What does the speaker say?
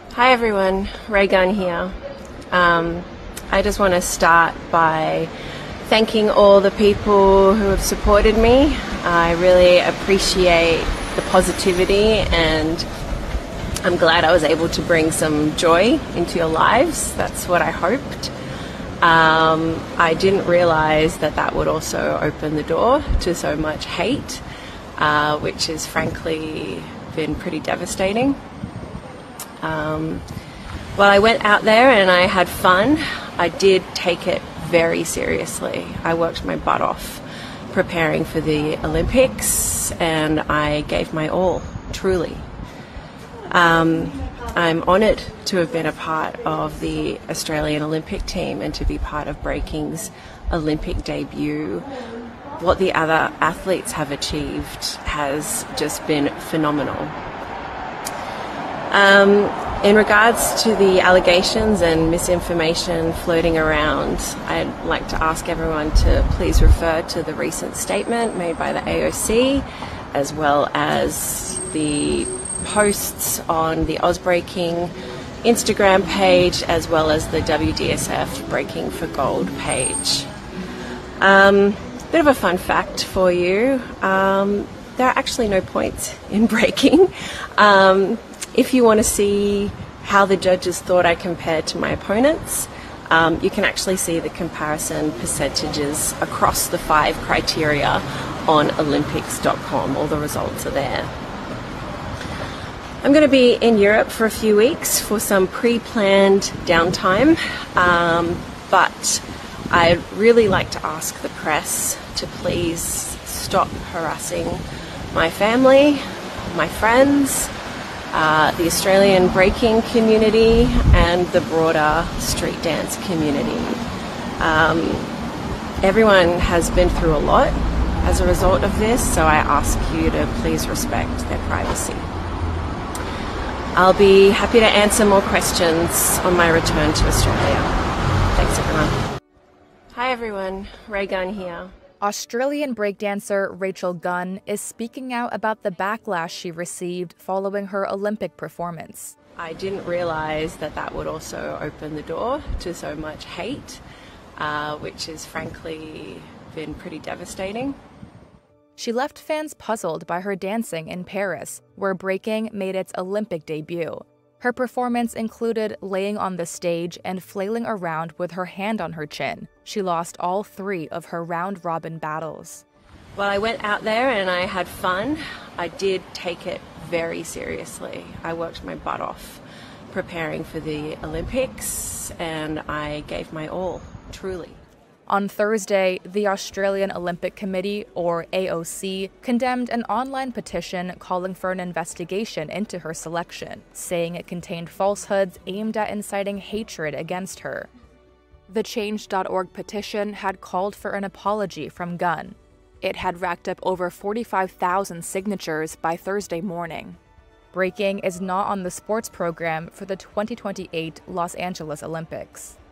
Hi everyone, Rachael Gunn here. I just want to start by thanking all the people who have supported me. I really appreciate the positivity and I'm glad I was able to bring some joy into your lives. That's what I hoped. I didn't realize that that would also open the door to so much hate, which has frankly been pretty devastating. Well, I went out there and I had fun. I did take it very seriously. I worked my butt off preparing for the Olympics and I gave my all, truly. I'm honoured to have been a part of the Australian Olympic team and to be part of breaking's Olympic debut. What the other athletes have achieved has just been phenomenal. In regards to the allegations and misinformation floating around, I'd like to ask everyone to please refer to the recent statement made by the AOC, as well as the posts on the Ozbreaking Instagram page, as well as the WDSF Breaking for Gold page. Bit of a fun fact for you. There are actually no points in breaking. If you want to see how the judges thought I compared to my opponents, you can actually see the comparison percentages across the 5 criteria on Olympics.com. All the results are there. I'm going to be in Europe for a few weeks for some pre-planned downtime, but I'd really like to ask the press to please stop harassing my family, my friends, the Australian breaking community and the broader street dance community. Everyone has been through a lot as a result of this, so I ask you to please respect their privacy. I'll be happy to answer more questions on my return to Australia. Thanks everyone. Hi everyone, Rachael Gunn here. Australian breakdancer Rachael Gunn is speaking out about the backlash she received following her Olympic performance. I didn't realize that that would also open the door to so much hate, which has frankly been pretty devastating. She left fans puzzled by her dancing in Paris, where breaking made its Olympic debut. Her performance included laying on the stage and flailing around with her hand on her chin. She lost all 3 of her round-robin battles. Well, I went out there and I had fun. I did take it very seriously. I worked my butt off preparing for the Olympics and I gave my all, truly. On Thursday, the Australian Olympic Committee, or AOC, condemned an online petition calling for an investigation into her selection, saying it contained falsehoods aimed at inciting hatred against her. The Change.org petition had called for an apology from Gunn. It had racked up over 45,000 signatures by Thursday morning. Breaking is not on the sports program for the 2028 Los Angeles Olympics.